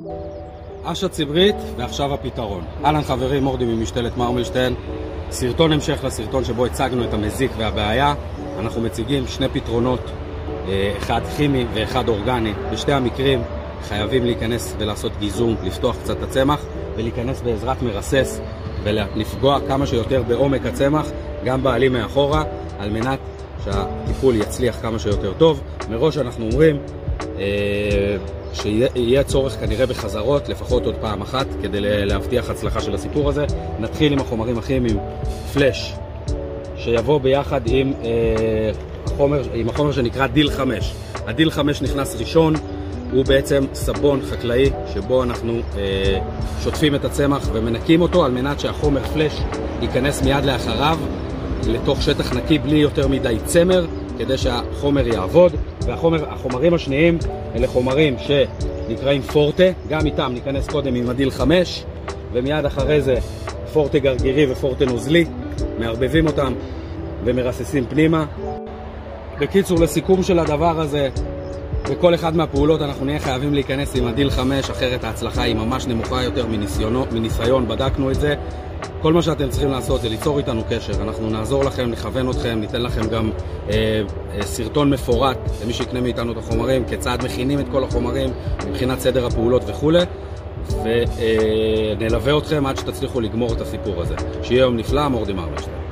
אשה ציברית, ועכשיו הפתרון. אהלן חברים, מורדי ממשתלת מרמלשטיין. סרטון המשך לסרטון שבו הצגנו את המזיק והבעיה. אנחנו מציגים שני פתרונות, אחד כימי ואחד אורגני. בשתי המקרים חייבים להיכנס ולעשות גיזום, לפתוח קצת את הצמח ולהיכנס בעזרת מרסס ולפגוע כמה שיותר בעומק הצמח, גם בעלים מאחורה, על מנת שהטיפול יצליח כמה שיותר טוב. מראש אנחנו אומרים שיהיה צורך כנראה בחזרות, לפחות עוד פעם אחת, כדי להבטיח הצלחה של הסיפור הזה. נתחיל עם החומרים הכימיים, פלש, שיבוא ביחד עם החומר שנקרא דיל 5. הדיל 5 נכנס ראשון, הוא בעצם סבון חקלאי שבו אנחנו שוטפים את הצמח ומנקים אותו על מנת שהחומר פלש ייכנס מיד לאחריו לתוך שטח נקי בלי יותר מדי צמר, כדי שהחומר יעבוד. והחומרים השניים אלה חומרים שנקראים פורטה, גם איתם ניכנס קודם עם הדיל 5 ומיד אחרי זה פורטה גרגירי ופורטה נוזלי, מערבבים אותם ומרססים פנימה. בקיצור, לסיכום של הדבר הזה, בכל אחד מהפעולות אנחנו נהיה חייבים להיכנס עם הדיל 5, אחרת ההצלחה היא ממש נמוכה יותר מניסיון, בדקנו את זה. כל מה שאתם צריכים לעשות זה ליצור איתנו קשר, אנחנו נעזור לכם, נכוון אתכם, ניתן לכם גם סרטון מפורט למי שיקנה מאיתנו את החומרים, כיצד מכינים את כל החומרים מבחינת סדר הפעולות וכו', ונלווה אתכם עד שתצליחו לגמור את הסיפור הזה. שיהיה יום נפלא, מורדי מרמלשטיין.